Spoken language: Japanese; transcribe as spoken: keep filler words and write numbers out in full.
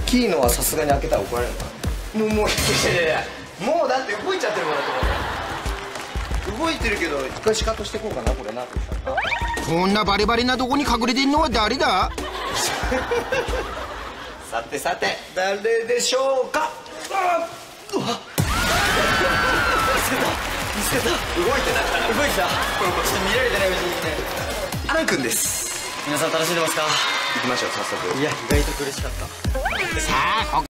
きいのはさすがに開けたら怒られるのかな。もうもういやいやいやもうだって動いちゃってるからと思う。動いてるけど一回シカトしていこうかなこれな。 こんなバレバレなとこに隠れてんのは誰だ？ さてさて誰でしょうか。あっ、うわっ、見つけた見つけた。動いてた動いてた。これこっち見られてない別にね。アランくんです。皆さん楽しんでますか？行きましょう早速。いや意外と苦しかった。 さあ